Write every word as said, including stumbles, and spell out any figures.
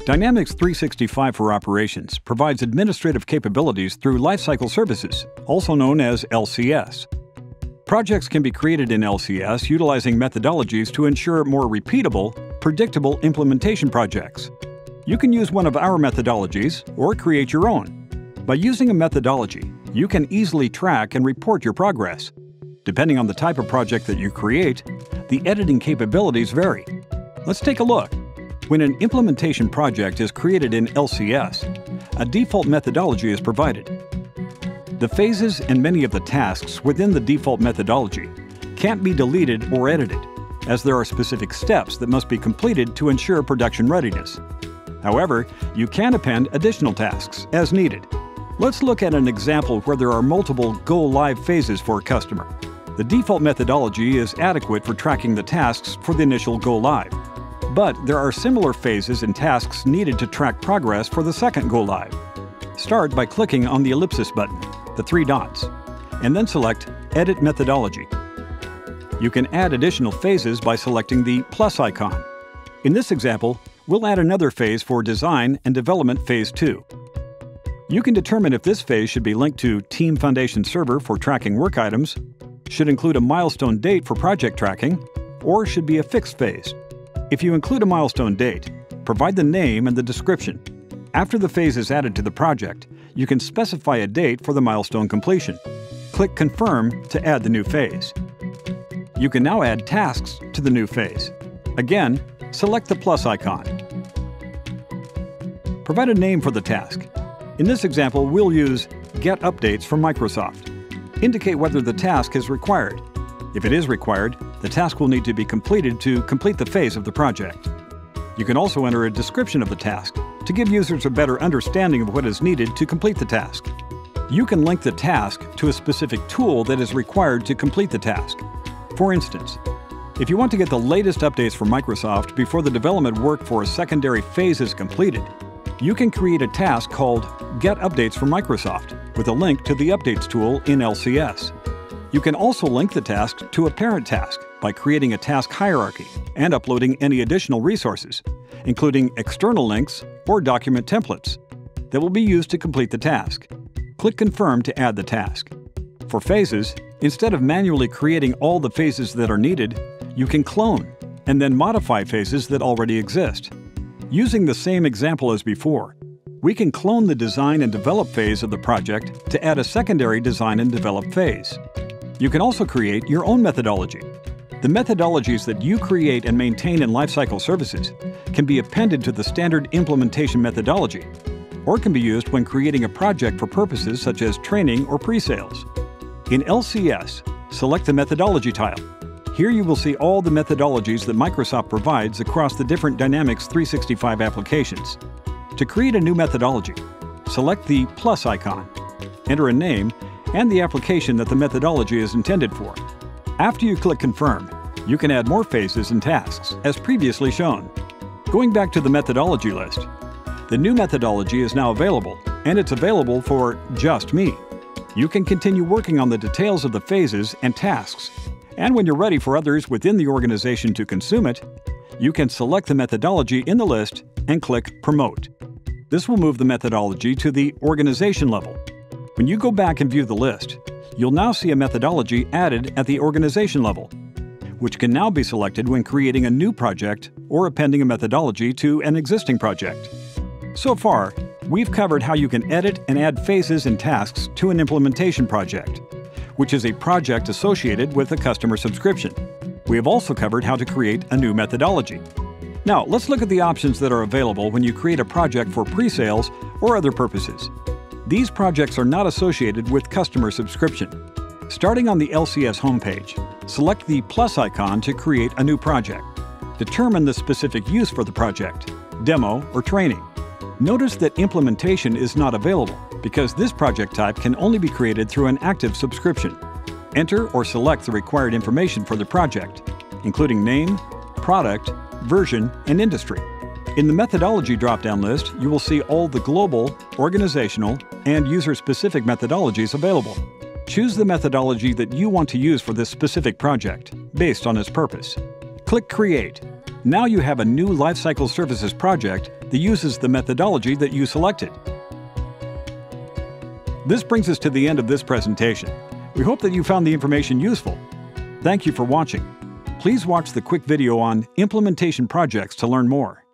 Dynamics three sixty-five for Operations provides administrative capabilities through Lifecycle Services, also known as L C S. Projects can be created in L C S utilizing methodologies to ensure more repeatable, predictable implementation projects. You can use one of our methodologies or create your own. By using a methodology, you can easily track and report your progress. Depending on the type of project that you create, the editing capabilities vary. Let's take a look. When an implementation project is created in L C S, a default methodology is provided. The phases and many of the tasks within the default methodology can't be deleted or edited, as there are specific steps that must be completed to ensure production readiness. However, you can append additional tasks as needed. Let's look at an example where there are multiple go-live phases for a customer. The default methodology is adequate for tracking the tasks for the initial go-live. But there are similar phases and tasks needed to track progress for the second go-live. Start by clicking on the ellipsis button, the three dots, and then select Edit Methodology. You can add additional phases by selecting the plus icon. In this example, we'll add another phase for Design and Development Phase two. You can determine if this phase should be linked to Team Foundation Server for tracking work items, should include a milestone date for project tracking, or should be a fixed phase. If you include a milestone date, provide the name and the description. After the phase is added to the project, you can specify a date for the milestone completion. Click Confirm to add the new phase. You can now add tasks to the new phase. Again, select the plus icon. Provide a name for the task. In this example, we'll use Get Updates from Microsoft. Indicate whether the task is required. If it is required, the task will need to be completed to complete the phase of the project. You can also enter a description of the task to give users a better understanding of what is needed to complete the task. You can link the task to a specific tool that is required to complete the task. For instance, if you want to get the latest updates from Microsoft before the development work for a secondary phase is completed, you can create a task called Get Updates from Microsoft with a link to the Updates tool in L C S. You can also link the task to a parent task by creating a task hierarchy and uploading any additional resources, including external links or document templates, that will be used to complete the task. Click Confirm to add the task. For phases, instead of manually creating all the phases that are needed, you can clone and then modify phases that already exist. Using the same example as before, we can clone the Design and Develop phase of the project to add a secondary Design and Develop phase. You can also create your own methodology. The methodologies that you create and maintain in Lifecycle Services can be appended to the standard implementation methodology, or can be used when creating a project for purposes such as training or pre-sales. In L C S, select the Methodology tile. Here you will see all the methodologies that Microsoft provides across the different Dynamics three sixty-five applications. To create a new methodology, select the plus icon, enter a name, and the application that the methodology is intended for. After you click Confirm, you can add more phases and tasks, as previously shown. Going back to the methodology list, the new methodology is now available, and it's available for just me. You can continue working on the details of the phases and tasks, and when you're ready for others within the organization to consume it, you can select the methodology in the list and click Promote. This will move the methodology to the organization level. When you go back and view the list, you'll now see a methodology added at the organization level, which can now be selected when creating a new project or appending a methodology to an existing project. So far, we've covered how you can edit and add phases and tasks to an implementation project, which is a project associated with a customer subscription. We have also covered how to create a new methodology. Now, let's look at the options that are available when you create a project for pre-sales or other purposes. These projects are not associated with customer subscription. Starting on the L C S homepage, select the plus icon to create a new project. Determine the specific use for the project, demo or training. Notice that implementation is not available because this project type can only be created through an active subscription. Enter or select the required information for the project, including name, product, version, and industry. In the Methodology drop-down list, you will see all the global, organizational, and user-specific methodologies available. Choose the methodology that you want to use for this specific project, based on its purpose. Click Create. Now you have a new Lifecycle Services project that uses the methodology that you selected. This brings us to the end of this presentation. We hope that you found the information useful. Thank you for watching. Please watch the quick video on implementation projects to learn more.